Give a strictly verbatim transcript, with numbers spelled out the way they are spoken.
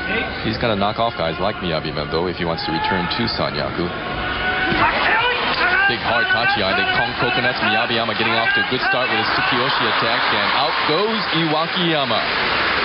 He's got to knock off guys like Miyabiyama, though, if he wants to return to Sanyaku. Big hard tachi eye. They Kong coconuts. Miyabiyama getting off to a good start with a Tsukiyoshi attack. And out goes Iwakiyama.